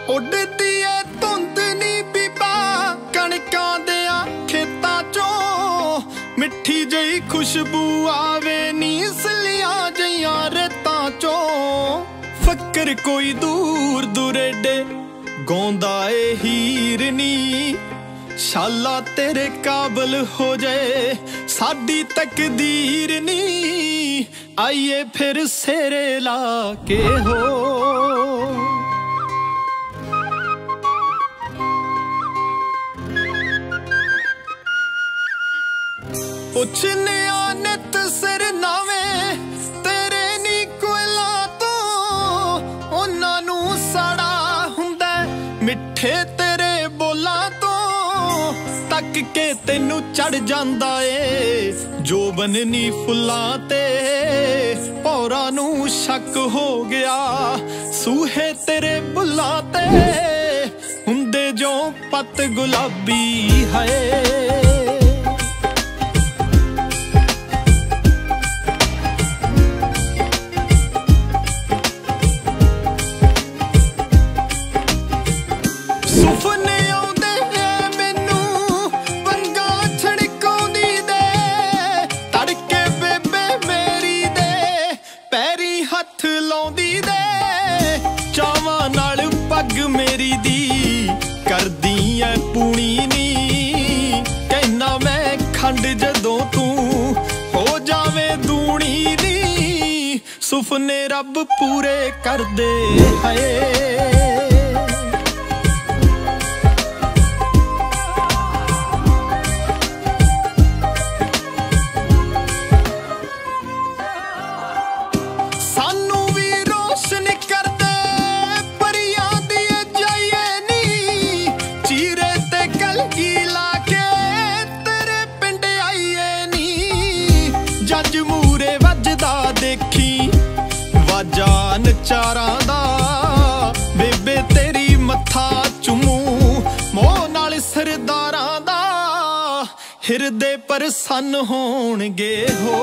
ਉੱਡਦੀ ਏ ਧੁੰਦ ਨੀ ਬੀਬਾ ਕਣਕਾਂ ਦਿਆਂ ਖੇਤਾਂ ਚੋਂ, ਮਿੱਠੀ ਜਿਹੀ ਖੁਸ਼ਬੂ ਆਵੇ ਨੀ ਸਲੀਆਂ ਜਿਹੀਆਂ ਰੇਤਾਂ ਚੋਂ। ਫੱਕਰ ਕੋਈ ਦੂਰ ਦੁਰੇਡੇ ਗਾਉਂਦਾ ਏ ਹੀਰ ਨੀ, ਸ਼ਾਲਾ ਤੇਰੇ ਕਾਬਲ ਹੋ ਜਾਏ ਸਾਡੀ ਤਕਦੀਰ ਨੀ, ਆਈਏ ਫਿਰ ਸੇਰੇ ਲਾ ਕੇ ਹੋ। ਪੁੱਛਨੇ ਆ ਨਿਤ ਸਿਰ ਨਾਵੇਂ ਤੇਰੇ ਨੀ ਕੋਇਲਾਂ ਤੋਂ, ਉਹਨਾਂ ਨੂੰ ਸਾੜਾ ਹੁੰਦਾ ਮਿੱਠੇ ਤੇਰੇ ਬੋਲਾਂ ਤੋਂ। ਤੱਕ ਕੇ ਤੈਨੂੰ ਚੜ ਜਾਂਦਾ ਏ ਜੋਬਨ ਨੀ ਫੁੱਲਾਂ ਤੇ, ਭੌਰਾਂ ਨੂੰ ਸ਼ੱਕ ਹੋ ਗਿਆ ਸੂਹੇ ਤੇਰੇ ਬੁੱਲਾਂ ਤੇ, ਹੁੰਦੇ ਜੋ ਪੱਤ ਗੁਲਾਬੀ ਹੈ। ਸੁਪਨੇ ਆਉਂਦੇ ਐ ਮੈਨੂੰ ਵੰਗਾਂ ਛੜਕਾਉਂਦੀ ਦੇ, ਤੜਕੇ ਬੇਬੇ ਮੇਰੀ ਦੇ ਪੈਰੀ ਹੱਥ ਲਾਉਂਦੀ ਦੇ, ਚਾਵਾਂ ਨਾਲ ਪੱਗ ਮੇਰੀ ਦੀ ਕਰਦੀ ਐ ਪੂਣੀ ਨੀ, ਕਹਿਣਾ ਮੈਂ ਖੰਡ ਜਦੋਂ ਤੂੰ ਹੋ ਜਾਵੇਂ ਦੂਣੀ ਨੀ, ਸੁਪਨੇ ਰੱਬ ਪੂਰੇ ਕਰਦੇ ਹੈ। ਜੱਜ ਮੂਰੇ ਵੱਜਦਾ ਦੇਖੀ ਵਾਜਾ ਨਚਾਰਾਂ ਦਾ, ਬੇਬੇ ਤੇਰੀ ਮੱਥਾ ਚੁੰਮੂ ਮੋਹ ਨਾਲ ਸਰਦਾਰਾਂ ਦਾ, ਹਿਰਦੇ ਪ੍ਰਸੰਨ ਹੋਣਗੇ ਹੋ।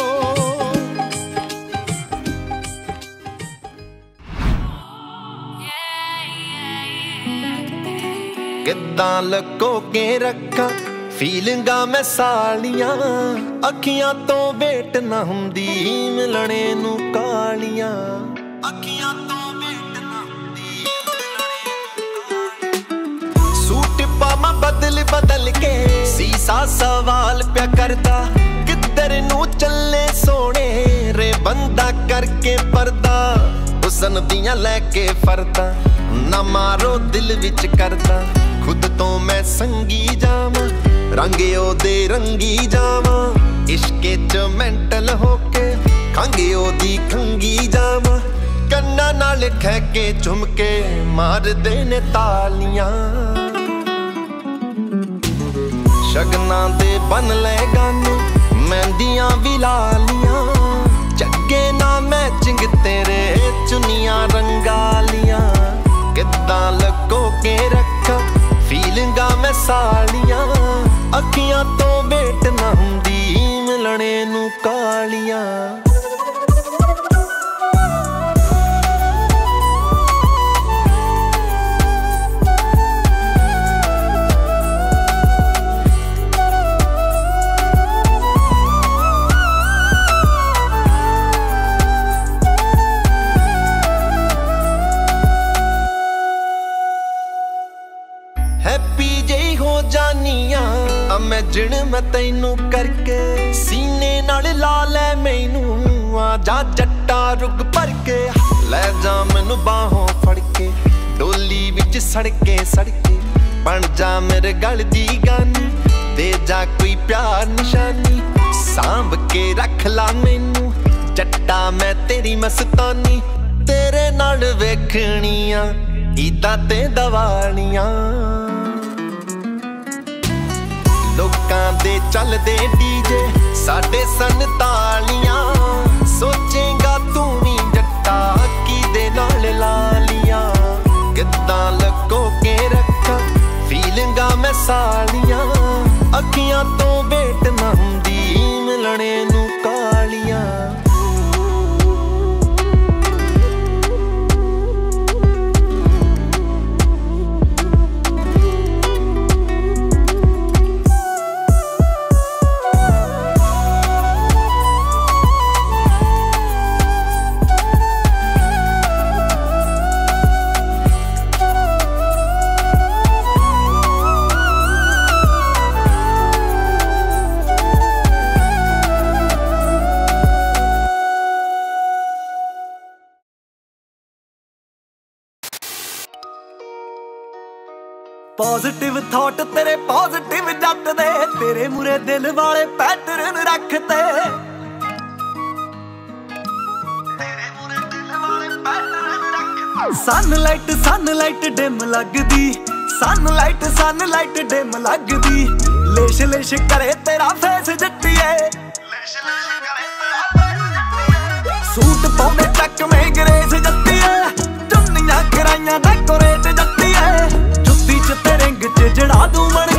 ਕਿੱਦਾਂ ਲੁਕੋ ਕੇ ਰੱਖਾਂ ਫੀਲਿੰਗਾਂ ਮੈਂ ਸਾਲੀਆਂ, ਅੱਖੀਆਂ ਤੋਂ ਵੇਟ ਨਾ ਹੁੰਦੀ ਮਿਲਣੇ ਨੂੰ ਕਾਲੀਆਂ, ਅੱਖੀਆਂ ਤੋਂ ਵੇਟ ਨਾ ਹੁੰਦੀ ਮਿਲਣੇ ਨੂੰ। ਸੂਟ ਪਾਵਾਂ ਬਦਲ ਬਦਲ ਕੇ ਸੀਸਾ ਸਵਾਲ ਪਿਆ ਕਰਦਾ, ਕਿੱਧਰ ਨੂੰ ਚੱਲੇ ਸੋਹਣੇ ਰੇ ਬੰਦਾ ਕਰਕੇ ਪਰਦਾ, ਹੁਸਨ ਦੀਆਂ ਲੈ ਕੇ ਫਰਦਾ ਨਾ ਮਾਰੋ ਦਿਲ ਵਿੱਚ ਕਰਦਾ, ਖੁਦ ਤੋਂ ਮੈਂ ਸੰਗੀ ਜਾਵਾਂ ਰੰਗ ਉਹਦੇ ਰੰਗੀ ਜਾਵਾਂ, ਇਸ਼ਕੇ ਚ ਮੈਂਟਲ ਹੋ ਕੇ ਖੰਘ ਉਹਦੀ ਖੰਗੀ ਜਾਵਾਂ, ਕੰਨਾਂ ਨਾਲ ਖਹਿ ਕੇ ਚੁੰਮ ਕੇ ਮਾਰਦੇ ਨੇ ਤਾਲੀਆਂ। ਸ਼ਗਨਾਂ ਦੇ ਬਨ ਲੈ ਗਾਨੇ ਮਹਿੰਦੀਆਂ ਵੀ ਲਾ ਲੀਆਂ, ਚੱਗੇ ਨਾ ਮੈਚਿੰਗ ਤੇਰੇ ਚੁੰਨੀਆਂ ਰੰਗਾਲੀਆਂ, ਕਿੱਦਾਂ ਲੁਕੋ ਕੇ ਰੱਖਾਂ ਫੀਲਿੰਗਾਂ ਮੈਂ ਸਾਲੀਆਂ, ਅੱਖੀਆਂ ਤੋਂ ਵੇਟ ਨਾ ਹੁੰਦੀ ਮਿਲਣੇ ਨੂੰ ਕਾਲੀਆਂ। ਹੈਪੀ ਜਿਹੀ ਹੋ ਜਾਨੀਆਂ ਇਮੈਜਿਨ ਮੈਂ ਤੈਨੂੰ ਕਰਕੇ, ਸੀਨੇ ਨਾਲ ਲਾ ਲੈ ਮੈਨੂੰ ਆ ਜਾ ਜੱਟਾ ਰੁੱਗ ਭਰ ਕੇ, ਲੈ ਜਾ ਮੈਨੂੰ ਬਾਹੋਂ ਫੜ ਕੇ ਡੋਲੀ ਵਿੱਚ ਸੜਕੇ ਸੜਕੇ, ਬਣ ਜਾ ਮੇਰੇ ਗਲ ਦੀ ਗਾਨੀ, ਦੇ ਜਾ ਕੋਈ ਪਿਆਰ ਨਿਸ਼ਾਨੀ, ਸਾਂਭ ਕੇ ਰੱਖ ਲਾ ਮੈਨੂੰ ਜੱਟਾ ਮੈਂ ਤੇਰੀ ਮਸਤਾਨੀ, ਤੇਰੇ ਨਾਲ ਵੇਖਣੀਆਂ ਈਦਾਂ ਤੇ ਦੀਵਾਲੀਆਂ। ਲੋਕਾਂ ਦੇ ਚੱਲਦੇ ਡੀਜੇ ਸਾਡੇ ਸਨ ਤਾਲੀਆਂ, ਸੋਚੇਗਾ ਤੂੰ ਵੀ ਜੱਟਾ ਕਿਹਦੇ ਨਾਲ ਲਾ ਲੀਆਂ, ਕਿੱਦਾਂ ਲੁਕੋ ਕੇ ਰੱਖਾਂ ਫੀਲਿੰਗਾਂ ਮੈਂ ਸਾਲੀਆਂ, ਅੱਖੀਆਂ ਤੋਂ ਵੇਟ ਨਾ ਹੁੰਦੀ ਮਿਲਣੇ ਨੂੰ ਕਾਲੀਆਂ। पॉजिटिव थॉट तेरे पॉजिटिव जट दे, तेरे मुरे दिल वाले पैटर्न रखते। सनलाइट सनलाइट डिम लगदी, सनलाइट सनलाइट डिम लगदी। लेश लेश करे तेरा फेस जट्टिए, सूट पाउंदे चक में ग्रेस जट्टिए। चुन्नियां कराइयां डेकोरेट जट्टिए, जुत्ती च ते रिंग च जड़ा दूं